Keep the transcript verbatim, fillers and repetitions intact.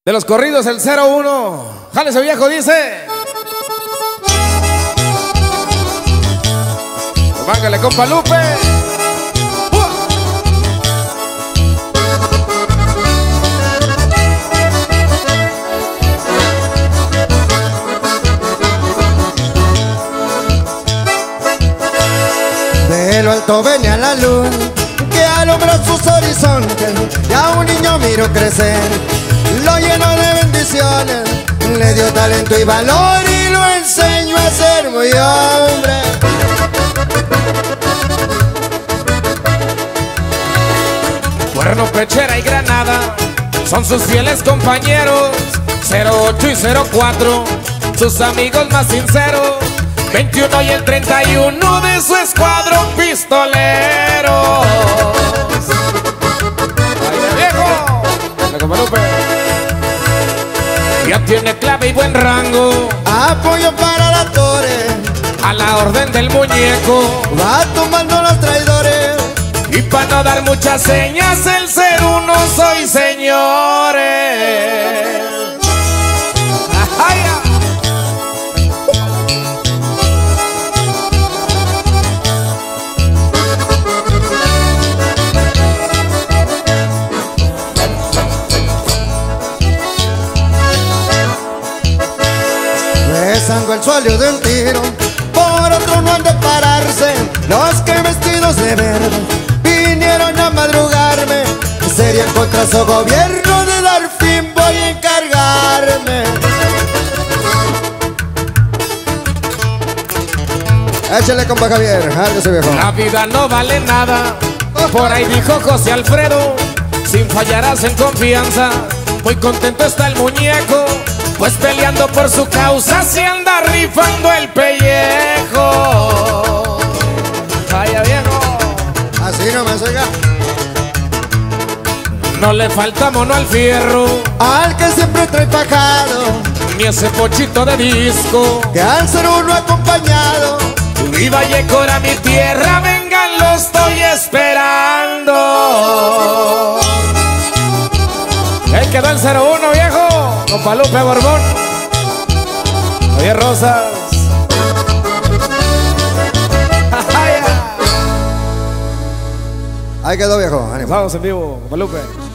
De los corridos el cero uno. Jálese viejo, dice. Mángale compa Lupe. De lo alto venía la luz que alumbra sus horizontes, y a un niño miro crecer, lo llenó de bendiciones, le dio talento y valor y lo enseñó a ser muy hombre. Cuerno, Pechera y Granada son sus fieles compañeros. Cero ocho y cero cuatro, sus amigos más sinceros. Veintiuno y el treinta y uno de su escuadrón pistolero. ¡Vaya viejo! ¡La compa Lupe! Ya tiene clave y buen rango, Apoyo para la torre, a la orden del muñeco. va tomando los traidores. Y para no dar muchas señas, el ser uno soy, señores. ¡Ay! Rezando el suelo de un tiro, por otro no han de pararse. Los que vestidos de verde vinieron a madrugarme, sería contra su gobierno, de dar fin voy a encargarme. Échale compa Javier, hágase viejo. La vida no vale nada, por ahí dijo José Alfredo. Sin fallarás en confianza, muy contento está el muñeco, pues peleando por su causa se anda rifando el pellejo. Vaya viejo. Así nomás, oiga. No le falta mono al fierro, Al que siempre trae fajado, ni ese pochito de disco. que al ser uno acompañado. Viva Yecora, mi tierra, vengan, lo estoy esperando. Ahí quedó el cero uno, viejo, compa Lupe Borbón. Javier Rosas. Ahí quedó viejo, ánimo. Vamos en vivo, compa Lupe.